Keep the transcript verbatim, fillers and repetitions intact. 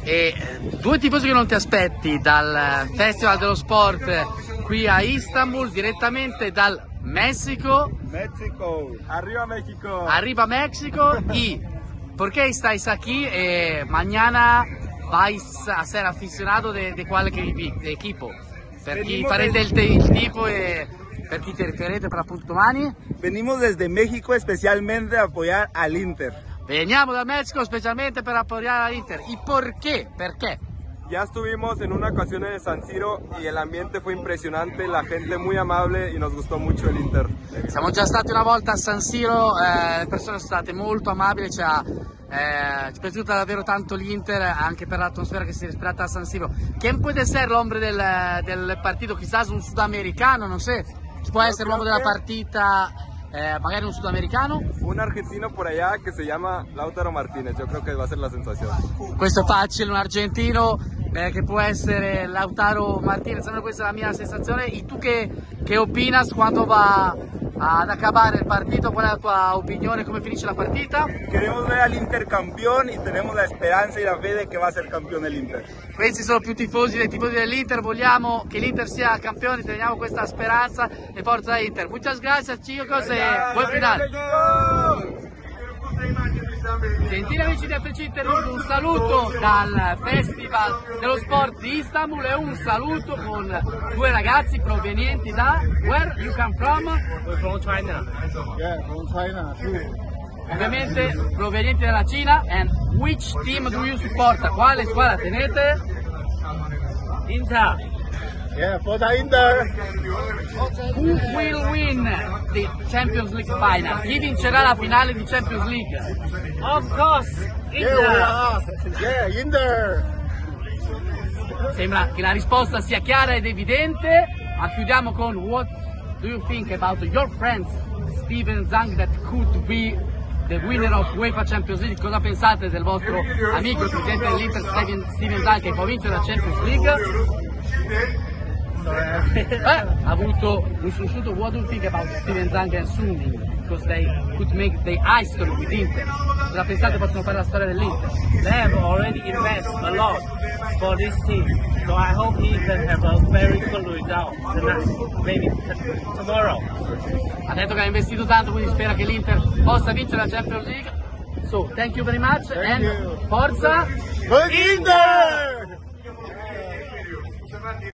E due tifosi che non ti aspetti dal Festival dello Sport qui a Istanbul, direttamente dal México. México, arriba México. Arriba México. Y ¿por qué estáis aquí? Eh, mañana vais a ser aficionado de, de qualche equipo. Per chi farete il, il tipo e per chi ti riferite per appunto domani? Venimos desde México especialmente a apoyar al Inter. Veniamo da Messico specialmente per appoggiare all'Inter. ¿Y por qué? ¿Perché? Ya estuvimos en una ocasión en el San Siro y el ambiente fue impresionante, la gente muy amable y nos gustó mucho el Inter. Siamo già stati una volta a San Siro, eh, le persone sono state molto amabili, ci, ha, eh, ci è piaciuta davvero tanto l'Inter, anche per l'atmosfera che si è respirata a San Siro. ¿Quién puede ser l'hombre del, del partito? Quizás un sudamericano, non so. Chi può essere l'uomo della partita? Eh, magari un sudamericano? Un argentino por allá que se llama Lautaro Martínez, yo creo que va a ser la sensación. Questo è facile, un argentino eh, che può essere Lautaro Martínez, questa è la mia sensazione. E tu che, che opinas quando va ad acabare il partito? Qual è la tua opinione? Come finisce la partita? Queremos ver al Inter campeón y tenemos la esperanza y la fe de que va a ser campeón el Inter. Questi sono più tifosi dei tifosi dell'Inter, vogliamo che l'Inter sia campione, teniamo questa speranza e forza Inter. Muchas gracias chicos e buon finale. Gentili amici di F C Internews, un saluto dal Festival dello Sport di Istanbul e un saluto con due ragazzi provenienti da... Where you come from? We're from China. Yeah, from China too. Ovviamente provenienti dalla Cina. And which team do you support? Quale squadra tenete? Inter. Yeah, for the Inter. Who will win the Champions League final? Chi vincerà la finale di Champions League? Of course, Yeah, we Inter. are. Yeah, Inter. Sembra che la risposta sia chiara ed evidente, ma chiudiamo con what do you think about your friends Steven Zhang that could be the winner of UEFA Champions League? Cosa pensate del vostro amico, il presidente dell'Inter Steven, Steven Zhang, che può vincere la Champions League? Eh, ha avuto un sussulto. What do you think about Steven Zhang and Sunning? Because they could make the history with Inter. Cosa pensate possono fare la storia dell'Inter? They have already invested a lot for this team, so I hope he can have a very good result tonight, maybe t- tomorrow. Ha detto che ha investito tanto, quindi spera che l'Inter possa vincere la Champions League. So, thank you very much Thank and you. forza Good Inter!